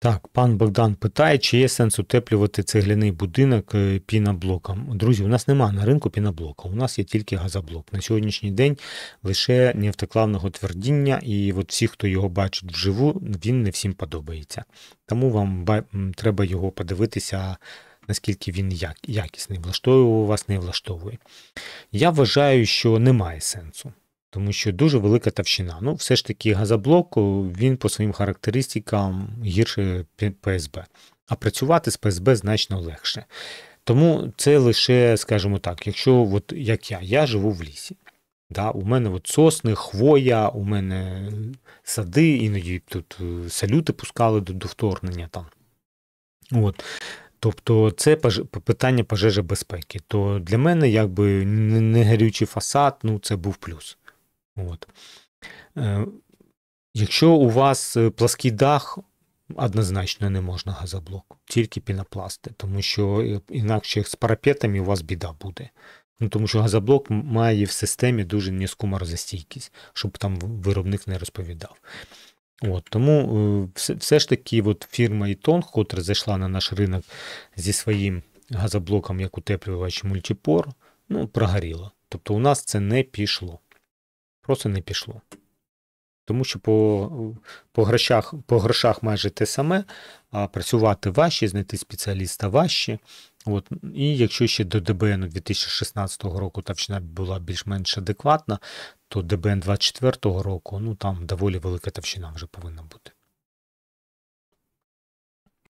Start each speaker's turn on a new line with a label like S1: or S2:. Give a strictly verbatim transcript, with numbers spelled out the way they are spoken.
S1: Так, пан Богдан питає, чи є сенс утеплювати цегляний будинок е, піноблоком. Друзі, у нас немає на ринку піноблока, у нас є тільки газоблок. На сьогоднішній день лише не автоклавного твердіння, і от всі, хто його бачить вживу, він не всім подобається. Тому вам ба- м, треба його подивитися, наскільки він як- якісний, влаштовує вас, не влаштовує. Я вважаю, що немає сенсу, тому що дуже велика товщина. Ну, все ж таки, газоблок, о, він по своїм характеристикам гірше пі- ПСБ. А працювати з ПСБ значно легше. Тому це лише, скажімо так, якщо от як я, я живу в лісі. Да, у мене от сосни, хвоя, у мене сади, іноді тут е, салюти пускали до, до вторгнення там. От. Тобто це пож- питання пожежобезпеки. То для мене якби не не горючий фасад, ну це був плюс. От. Е, Якщо у вас е, плаский дах, однозначно не можна газоблок, тільки пінопласти, тому що е, інакше з парапетами у вас біда буде. Ну, тому що газоблок м- має в системі дуже низьку морозостійкість, щоб там в- виробник не розповідав. От, тому е, все, все ж таки от фірма Ітонг, котра зайшла на наш ринок зі своїм газоблоком як утеплювач мультипор, ну, прогоріла. Тобто у нас це не пішло. Просто не пішло. Тому що по, по, грошах, по грошах майже те саме, а працювати важче, знайти спеціаліста важче. От. І якщо ще до ДБН дві тисячі шістнадцятого року товщина була більш-менш адекватна, то ДБН двадцять четвертого року, ну там доволі велика товщина вже повинна бути.